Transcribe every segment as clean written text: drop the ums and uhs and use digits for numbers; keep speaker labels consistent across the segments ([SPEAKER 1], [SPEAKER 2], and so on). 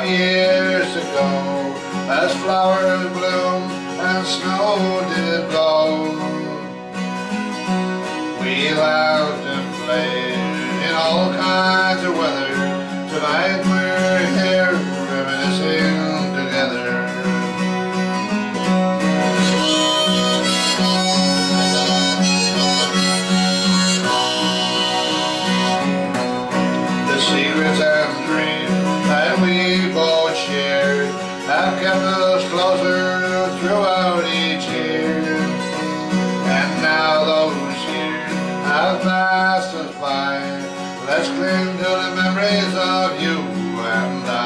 [SPEAKER 1] years ago, as flowers bloomed and snow did blow, we laughed and played in all kinds of weather. Tonight we're here reminiscing together. The secrets and dreams that we both shared have kept us closer throughout each year. And now those years have passed us by. Let's cling to the memories of you and I.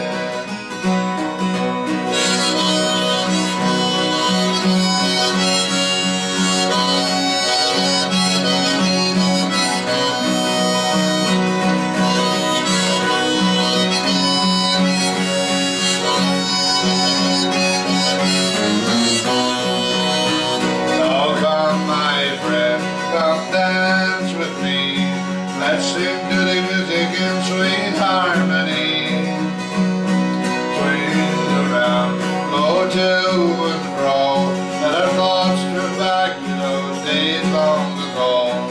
[SPEAKER 1] Come dance with me, let's sing to the music in sweet harmony. Swing around, go to and fro, let our thoughts drift back to those days long ago.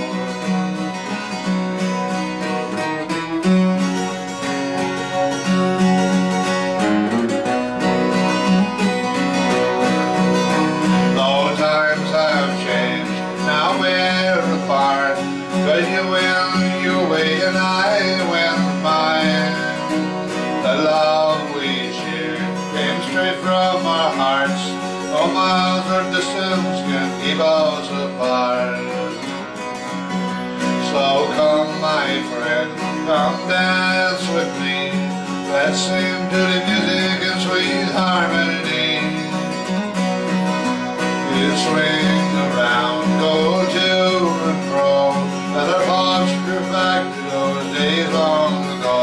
[SPEAKER 1] Though times have changed, now we're apart, 'cause you went your way and I went mine. The love we shared came straight from our hearts. No miles or distance can keep us apart. So come my friend, come dance with me. Let's sing to the music in sweet harmony. You swing around, go to and fro, let our thoughts drift back to those days long ago.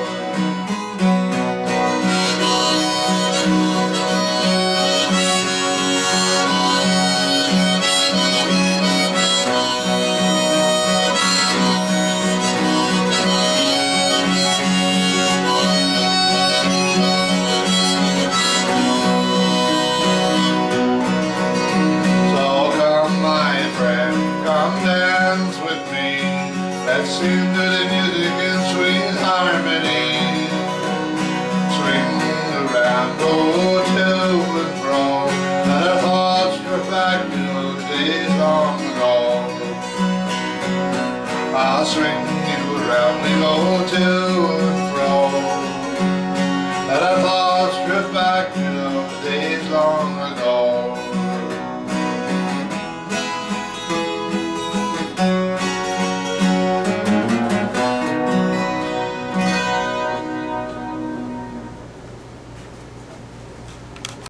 [SPEAKER 1] Let's sing to the music in sweet harmony. Swing around, go to and fro, let our thoughts drift back to those days long ago. I'll swing you around, we go to